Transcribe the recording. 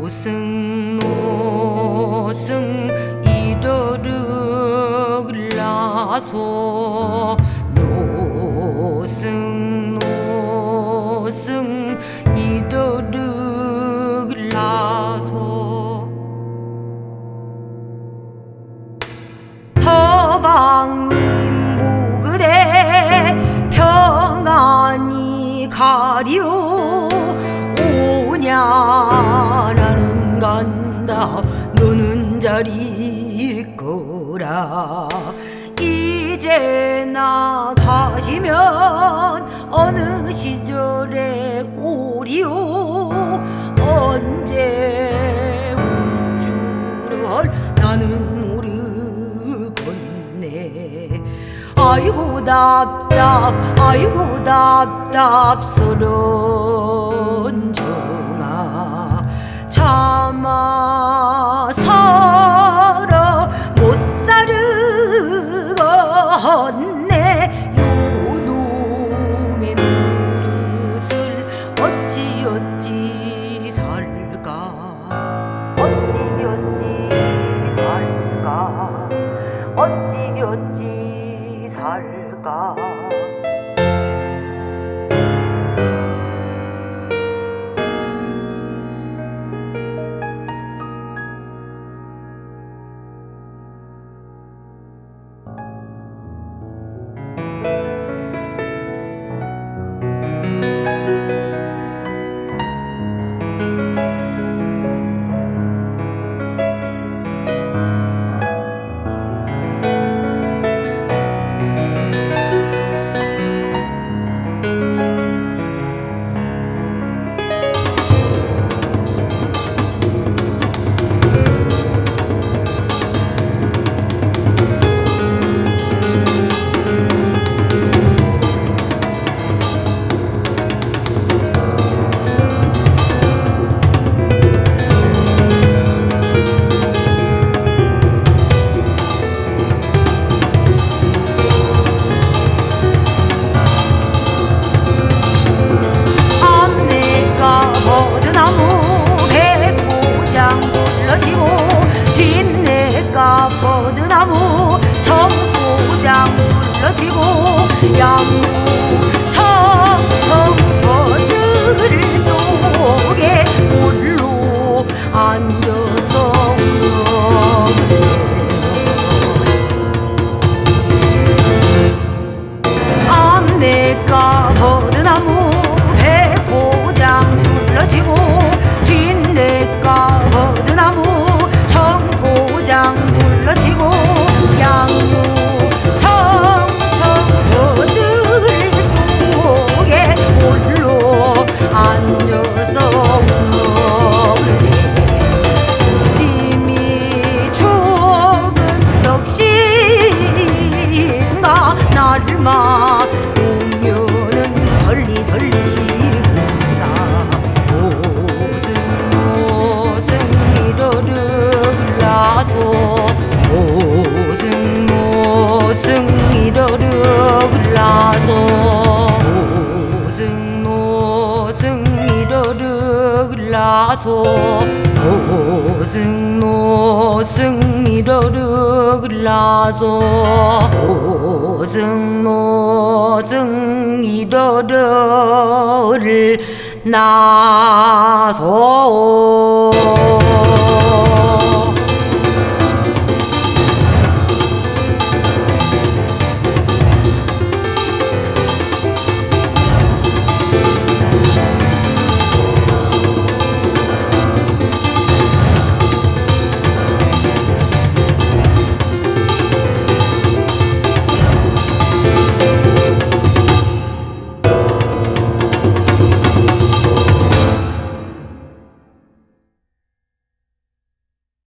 노승 이러르라소 노승 이러르라소 서방님 무그대 평안히 가리오 오냐 나는 간다 너는 잘 있거라 이제 나가시면 어느 시절에 오리오 언제 올 줄을 나는 모르겠네 아이고 답답스런 정아 차마 살아 못 살으겠네 요놈의 노릇을 어찌 살까 어찌 살까 버드나무 청포장 둘러지고 양무 청청버들 속에 홀로 앉아서 앞내가 버드나무 백포장 둘러지고 뒷내가 버드나무 청포장 둘러지고 양무 청청버들 속에 홀로 앉아서 우는 이미 추억은 넋인가 날마 보면은 설리운다 노승 이러르라소 노승 이러르라소 노승 이러르라소 노승 이러르라소 노승 이러르라소